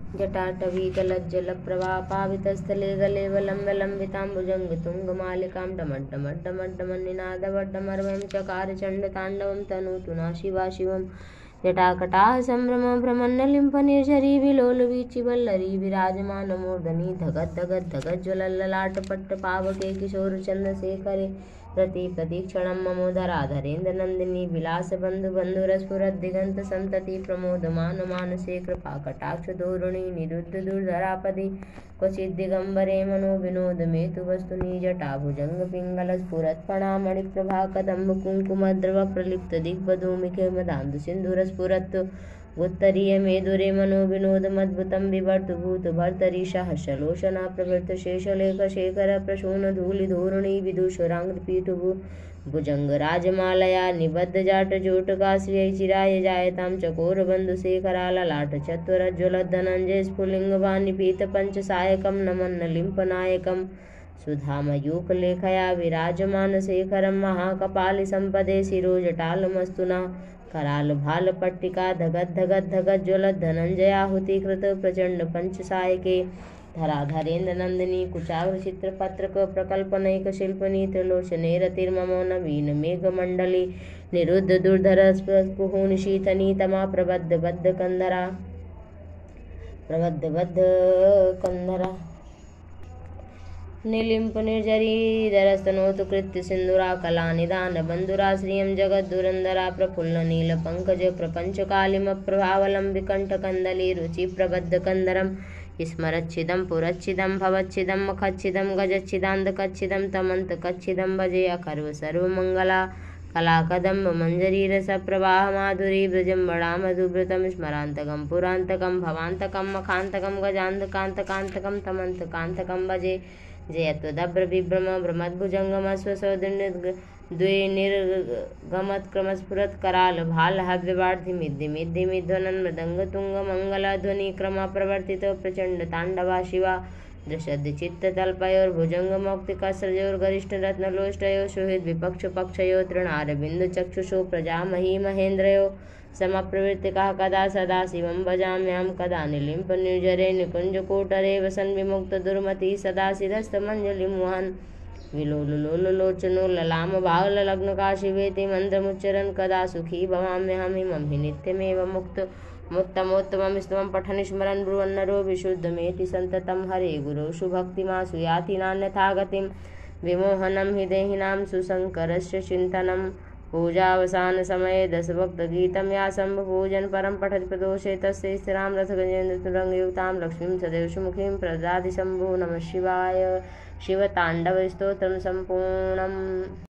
जटाटवीकलज्जलप्रवापावितस्थले गले वलम्बिताम्बुजङ्गतुङ्गमालिकां डमड्डमड्डमड्डमड्डमन्निनादवड्डमर्वं चकार चण्डताण्डवं तनोतु नः शिवा शिवं। जटाकटाः सम्भ्रमभ्रमन्नलिम्पनिर्झरी विलोलवीचिवल्लरी विराजमानमूर्धनि धगद्धगद्धगज्ज्वलल्ललाटपट्टपावके किशोरचन्द्रशेखरे प्रतीक्षणं ममोदराधरेन्द्रनन्दिनी विलासबन्धुबन्धुरस्फुरद्दिगन्तसन्तति प्रमोदमान मानसे कृपाकटाक्षधोरुणि निरुद्धदुर्धरापदि क्वचिद्दिगम्बरे मनोविनोदमेतु वस्तुनि जटाभुजङ्गपिङ्गलस्फुरत्फणामणिप्रभा कदम्बकुङ्कुमद्रवप्रलिप्तदिग्वधूमिके मदान्धुसिन्धुरस्फुरत्तु उत्तरीयमेदुरे मनोविनोदमद्भुतं बिभर्तु भूतभर्तरीशः लोचनाप्रवृत्तशेषलेखशेखरप्रसूनधूलिधोरुणी विदूषराङ्गपीठभू भुजङ्गराजमालया निबद्धजाटजोटकाश्रियै चिराय जायतां चकोरबन्धुशेखराललाटचत्वरज्ज्वलद्धनञ्जयस्फुलिङ्गवानिपीतपञ्चसायकं नमन्नलिम्पनायकं सुधामयूखलेखया विराजमानशेखरं महाकपालिसम्पदे शिरोजटालमस्तु नः करालभालपट्टिका धगद्धगद्धगज्ज्वलद्धनञ्जयाहुतिकृत प्रचण्डपञ्चसायके धराधरेन्द्रनन्दिनी कुचाग्रचित्रपत्रकप्रकल्पनैकशिल्पिनी त्रिलोचने रतिर्ममो नवीनमेघमण्डली निरुद्धदुर्धरस्पुहुनिशीतनीतमा प्रबद्धबद्धकन्धरा निलिम्पनिर्झरीधरस्तनोतु कृत्यसिन्धुरा कलानिदानबन्धुराश्रियं जगद्दुरन्दरा प्रफुल्लनीलपङ्कज प्रपञ्चकालिमप्रभावलम्बिकण्ठकन्दली रुचिप्रबद्धकन्दरं स्मरच्छिदं पुरच्छिदं भवच्छिदं मखच्छिदं गजच्छिदान्धकच्छिदं तमन्तकच्छिदं भजे अखर्वसर्वमङ्गला कलाकदम्बमञ्जरीरसप्रवाहमाधुरी बृजम्बणामधुभृतं स्मरान्तकं पुरान्तकं भवान्तकं मखान्तकं गजान्तकान्तकान्तकं तमन्तकान्तकं भजे जयत्वदभ्रविभ्रमभ्रमद्भुजङ्गमस्वसौदिन्यद्वैर्निर्गमत्क्रमस्फुरत्करालभालहव्यवार्धिमिद्धिमिद्ध्वनन् मृदङ्गतुङ्गमङ्गलध्वनिक्रमप्रवर्तितो प्रचण्डताण्डवा दृशद्चित्ततल्पयोर्भुजङ्गमौक्तिकसृजोर्गरिष्ठरत्नलोष्टयो सुहृद्विपक्षपक्षयो तृणारविन्दचक्षुषो प्रजामही महेन्द्रयो समप्रवृत्तिकाः कदा सदा शिवं भजाम्यहं कदा निलिम्पनिर्झरे निकुञ्जकोटरे वसन् विमुक्तदुर्मतिः सदा सिरस्तमञ्जलिं वहन् विलोललोललोचनो ललामभागलग्नकाशिवेति मन्त्रमुच्चरन् कदा सुखी भवाम्यहम् इमं हि नित्यमेव मुत्तमोत्तमं स्तवं पठन् स्मरन् ब्रुवन्नरो विशुद्धमेति सन्ततं हरे गुरोषु भक्तिमासु याति नान्यथा गतिं विमोहनं हि देहिनां सुशङ्करस्य चिन्तनं पूजावसानसमये दशभक्तगीतं या शम्भुपूजन परं पठति प्रदोषे तस्य स्थिरां रथगजेन्द्रतुरङ्गयुक्तां लक्ष्मीं सदैव सुमुखीं प्रददाति शम्भुः नमः शिवाय। शिवताण्डवस्तोत्रं सम्पूर्णम्।